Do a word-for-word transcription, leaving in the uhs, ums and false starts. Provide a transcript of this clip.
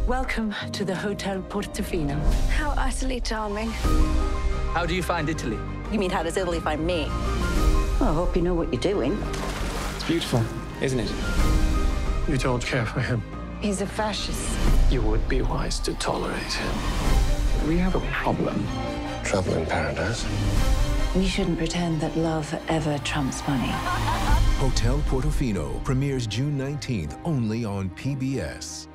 Welcome to the Hotel Portofino. How utterly charming. How do you find Italy? You mean, how does Italy find me? Well, I hope you know what you're doing. It's beautiful, isn't it? You don't care for him. He's a fascist. You would be wise to tolerate him. We have a problem. Trouble in paradise. We shouldn't pretend that love ever trumps money. Hotel Portofino premieres June nineteenth only on P B S.